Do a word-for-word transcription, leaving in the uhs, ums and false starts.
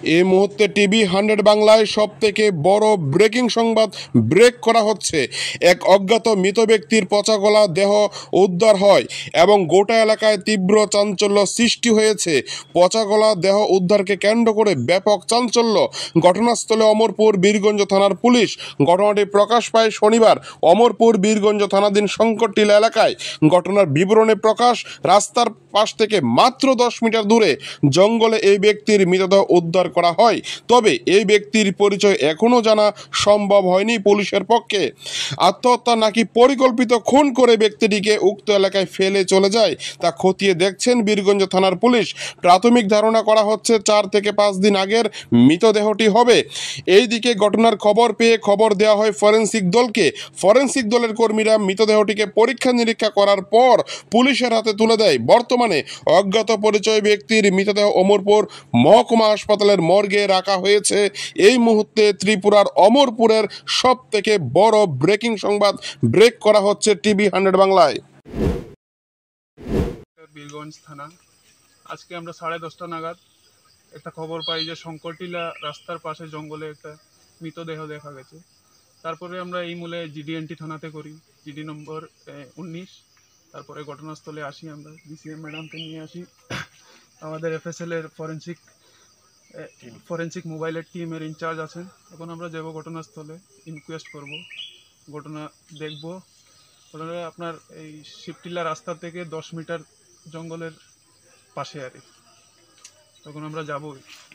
এই মুহূর্তে TV hundred বাংলায় সব থেকে বড় ব্রেকিং সংবাদ ব্রেক করা হচ্ছে। এক অজ্ঞাত মৃত ব্যক্তির পচা গলা দেহ উদ্ধার হয় এবং গোটা এলাকায় তীব্র চাঞ্চল্য সৃষ্টি হয়েছে। পচা গলা দেহ উদ্ধারকে কেন্দ্র করে ব্যাপক চাঞ্চল্য। ঘটনাস্থলে অমরপুর বীরগঞ্জ থানার পুলিশ। ঘটনাটি প্রকাশ পায় শনিবার অমরপুর বীরগঞ্জ থানাধীন শঙ্করটিলা এলাকায়। ঘটনার বিবরণে প্রকাশ, রাস্তার পাশ থেকে মাত্র দশ মিটার দূরে জঙ্গলে এই ব্যক্তির মৃতদেহ উদ্ধার করা হয়। তবে এই ব্যক্তির পরিচয় এখনও জানা সম্ভব হয়নি পুলিশের পক্ষে। আত্মহত্যা নাকি পরিকল্পিত খুন করে ব্যক্তিটিকে উক্ত এলাকায় ফেলে চলে যায় তা খতিয়ে দেখছেন বীরগঞ্জ থানার পুলিশ। প্রাথমিক ধারণা করা হচ্ছে চার থেকে পাঁচ দিন আগের মৃতদেহটি হবে। এইদিকে ঘটনার খবর পেয়ে খবর দেওয়া হয় ফরেনসিক দলকে। ফরেনসিক দলের কর্মীরা মৃতদেহটিকে পরীক্ষা নিরীক্ষা করার পর পুলিশের হাতে তুলে দেয়। বর্তমানে অজ্ঞাত পরিচয় ব্যক্তির মৃতদেহ অমরপুর মহকুমা হাসপাতালের মর্গে রাখা হয়েছে। এই মুহূর্তে ত্রিপুরার অমরপুরের সব থেকে বড় ব্রেকিং সংবাদ ব্রেক করা হচ্ছে টিভি হান্ড্রেড বাংলায়। বীরগঞ্জ থানা আজকে আমরা সাড়ে দশটা নাগাদ একটা খবর পাই যে শঙ্করটিলা রাস্তার পাশে জঙ্গলে একটা মৃতদেহ দেখা গেছে। তারপরে আমরা এই মূলে জিডিএনটি থানাতে করি, জিডি নম্বর উনিশ। তারপরে ঘটনাস্থলে আসি, আমরা ডিসিএম ম্যাডামকে নিয়ে আসি। আমাদের এফএসএল এর ফরেন্সিক ফরেন্সিক মোবাইলের টিমের ইনচার্জ আছেন। এখন আমরা যাব ঘটনাস্থলে, ইনকোয়েস্ট করব, ঘটনা দেখব। ঘটনা আপনার এই শিবটিলা রাস্তা থেকে দশ মিটার জঙ্গলের পাশে আর তখন আমরা যাব।